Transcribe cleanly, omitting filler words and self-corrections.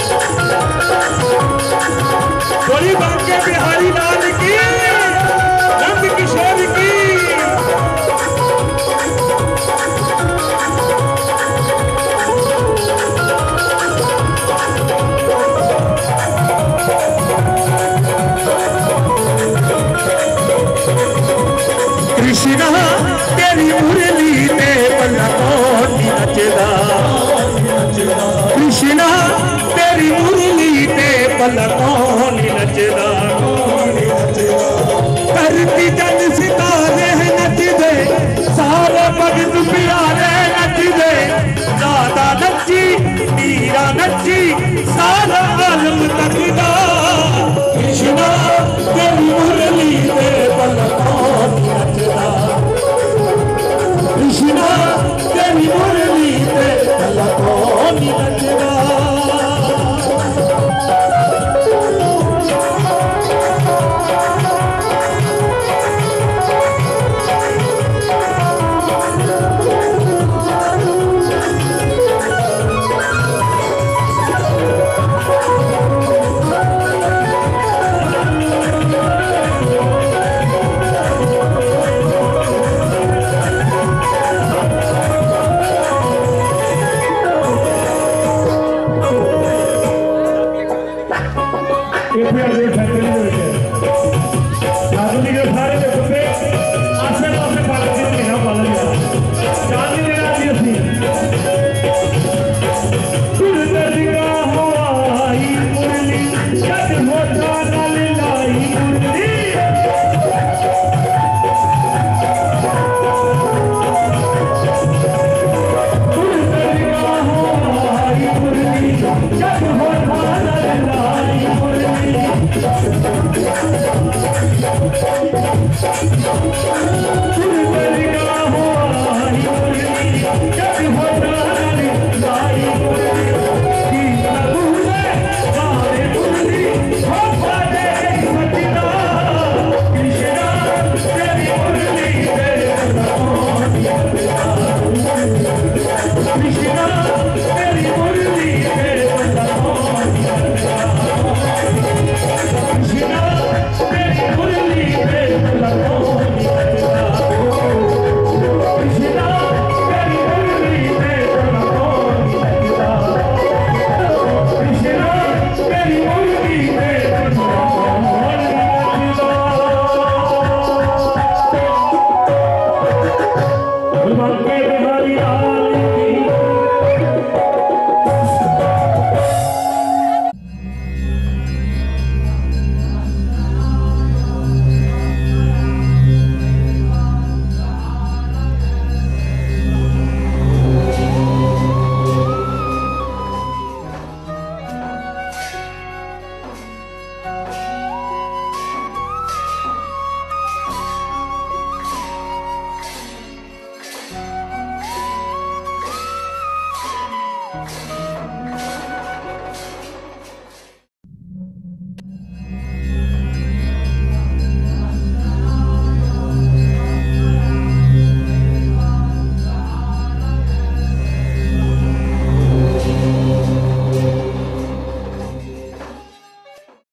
बोली बांके बिहारी लाल की, नंद किशोर की। कृष्णा तेरी मुरली ते पलकों नचदा, कृष्णा तेरी मुरली ते पलकों नचदा। करती जन सितारे नच दे, सारे भगत प्यारे नच दे। राधा नची मीरा नची सारा आलम तकदा। कृष्णा तेरी मुरली ते पलकों नचदा, कृष्णा तेरी मुरली ते पलकों नचदा। एक